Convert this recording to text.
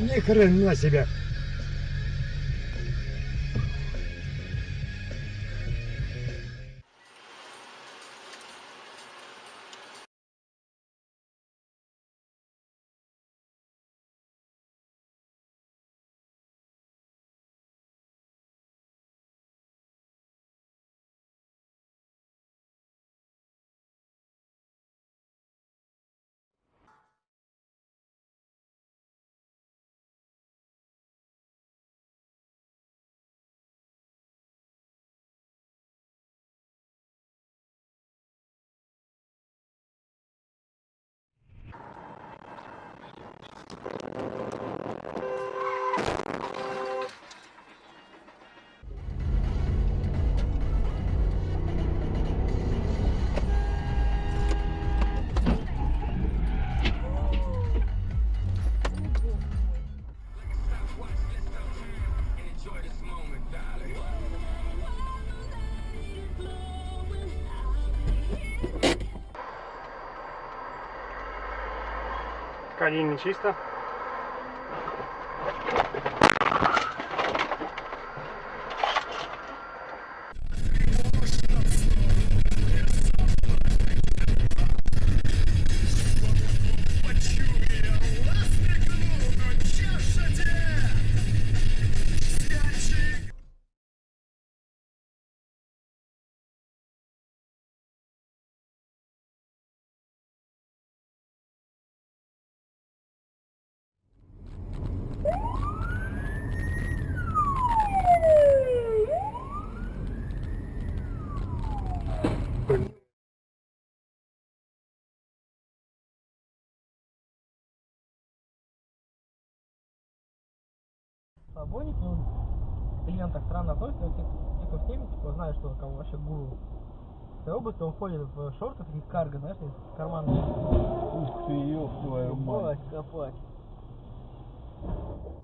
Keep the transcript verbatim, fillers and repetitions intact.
Ни хрена себе. Калий не чисто. Свободник, ну, клиент так странно относится, типа в теме, типа, знает, что кого вообще гуру. В этой области он ходит в шортах и карго, знаешь, из кармана. Ух ты, ёб твою мать. Копать.